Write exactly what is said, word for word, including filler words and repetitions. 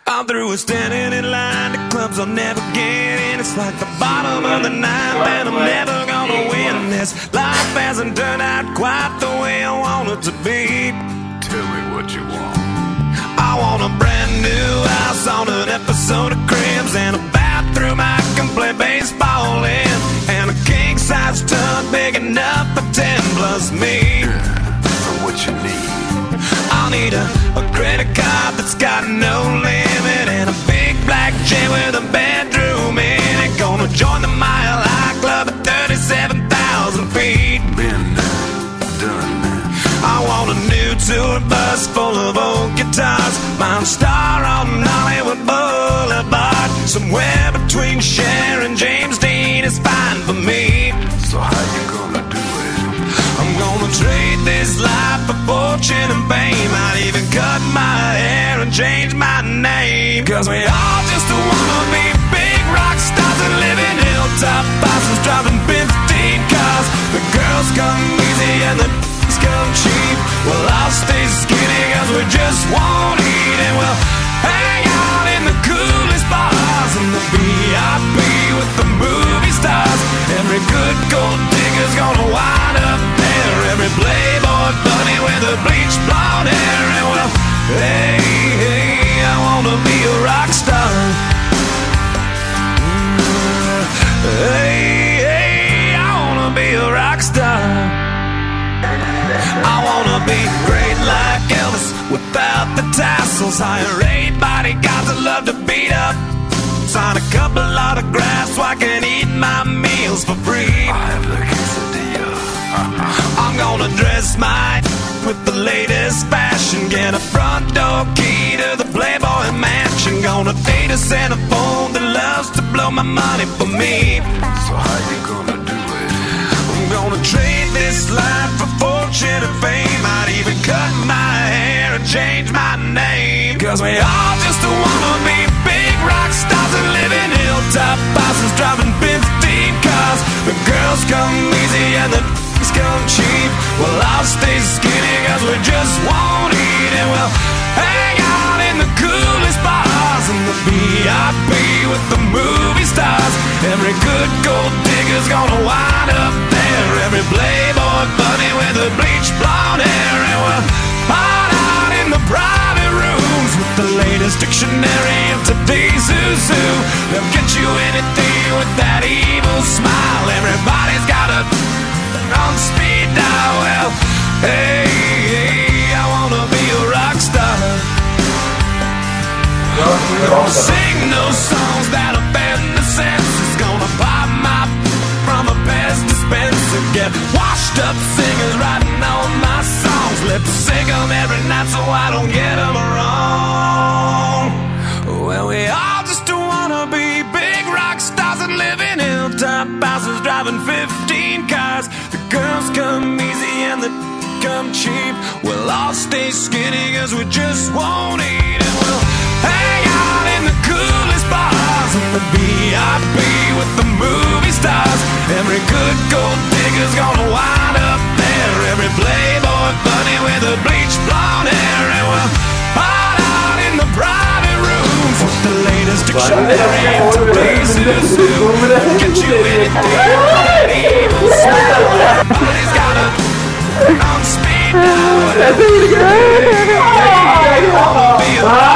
I'm through with standing in line to clubs I'll never get in. It's like the bottom of the ninth and I'm never gonna win this. Life hasn't turned out quite the way I want it to be. Tell me what you want. I want a brand new house on an episode of Cribs, and a bathroom I can play baseball in, and a king-size tub big enough for ten plus me. Yeah, for what you need. I'll need a, a credit card that's got no limit, and a big black jet with a bedroom in it. Gonna join the Mile High Club at thirty-seven thousand feet. Been done. I want a new tour bus full of old guitars, Mount Star on Hollywood Boulevard. Somewhere between Cher and James Dean is fine for me. So how you gonna do it? I'm gonna trade this life for fortune and fame. I'd even cut my hair and change my name, 'cause we all just wanna be big rock stars and live in hilltop houses, driving fifteen cars. The girls come easy and the come cheap. Well, I'll stay skinny 'cause we just won't eat, and we'll hang out in the coolest bars in the V I P with the movie stars. Every good gold digger's gonna wind up there, every playboy bunny with the bleached blonde hair. And well, hey, hey, I wanna be a rock star. Hey, hey, I wanna be a rock star. I wanna be great like Elvis without the tassels. Hire eight bodyguards that love to beat up, sign a couple autographs so I can eat my meals for free. I have the quesadilla. I'm gonna dress my with the latest fashion, get a front door key to the Playboy Mansion. Gonna date a Santa phone that loves to blow my money for me. So how you gonna do it? I'm gonna trade this life for fortune and fame. I'd even cut my hair and change my name, 'cause we all just wanna be big rock stars and live in hilltop houses, driving fifteen cars. The girls come easy and the d***s come cheap. Well, I'll stay skinny 'cause we just won't eat, and we'll hang out in the coolest bars in the V I P with the movie stars. Every good gold digger's gonna wind up there, every playboy bunny with the bleached blonde hair. And we'll hide out in the private rooms with the latest dictionary of today's who's who. They'll get you anything with that evil smile. Everybody's got a on speed dial. Well, hey, hey, I wanna be a rock star. Gonna sing those songs that offend the senses. Gonna pop my from a Pez dispenser. Get washed up singers writing all my songs. Lip sync them every night so I don't get them wrong. Well, we all just wanna be big rock stars and live in hilltop houses, driving fifteen cars. The girls come easy and the come cheap. We'll all stay skinny 'cause we just won't eat, and we'll hang out in the coolest bars in the V I P with the movie stars. Every good gold digger's gonna wind up there, every playboy bunny with the bleached blonde hair. And we'll hide out in the private rooms with the latest dictionary of today's who's who. Get you anything that evil smile. Everybody's got a on speed dial. Hey, hey, I wanna be a